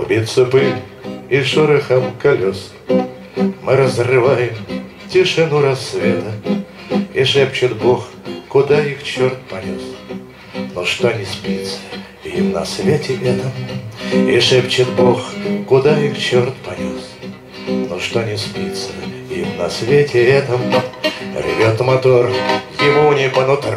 Клубится пыль и шорохом колес. Мы разрываем тишину рассвета, и шепчет Бог, куда их черт понес. Но что не спится им на свете этом, и шепчет Бог, куда их черт понес. Но что не спится им на свете этом, ревет мотор, ему не по нутру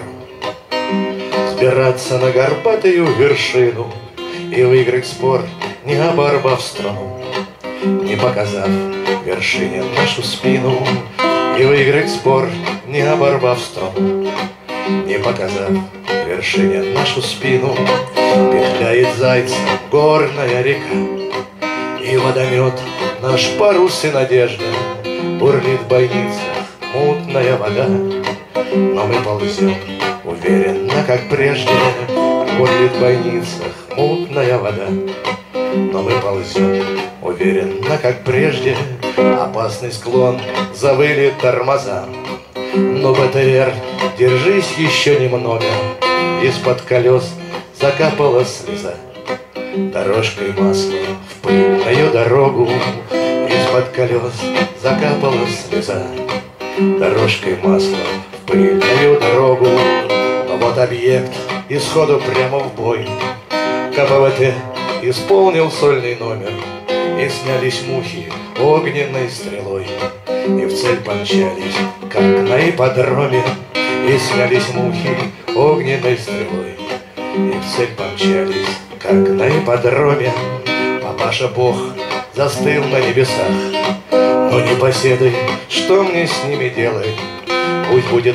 взбираться на горбатую вершину и выиграть спор, не оборвав струну, не показав вершине нашу спину. И выиграть спор, не оборвав струну, не показав вершине нашу спину. Петляет зайцем горная река, и водомет наш парус и надежда. Бурлит в бойницах мутная вода, но мы ползем уверенно, как прежде. Бурлит в бойницах мутная вода, но мы ползем уверенно, как прежде. Опасный склон, завыли тормоза, но БТР, держись еще немного. Из-под колес закапала слеза, дорожкой масла в пыльную дорогу. Из-под колес закапала слеза, дорожкой масла в пыльную дорогу. Но вот объект и сходу прямо в бой. КПВТ исполнил сольный номер, и снялись мухи огненной стрелой, и в цель помчались, как на ипподроме. И снялись мухи огненной стрелой, и в цель помчались, как на ипподроме. Папаша Бог застыл на небесах, но непоседы, что мне с ними делать? Пусть будет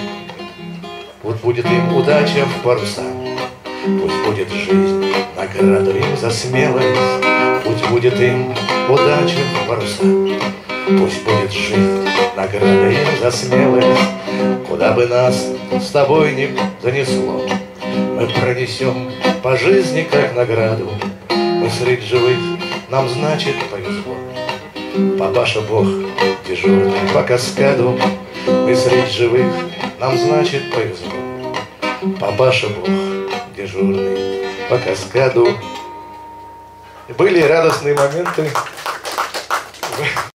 пусть будет им удача в паруса, пусть будет жизнь награду им за смелость. Пусть будет им удача в паруса, пусть будет жизнь награда им за смелость. Куда бы нас с тобой ни занесло, мы пронесем по жизни как награду. Мы среди живых, нам значит повезло. Папаша Бог дежурный по каскаду, мы среди живых, нам значит повезло. Папаша Бог дежурный по каскаду. Были радостные моменты.